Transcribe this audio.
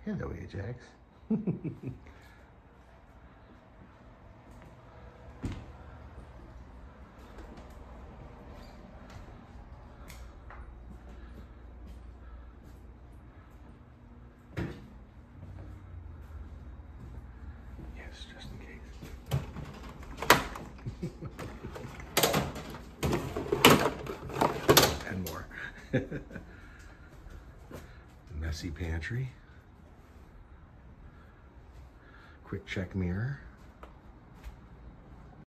Hello, Ajax. Yes, just in case. And more. Messy pantry. Quick check mirror.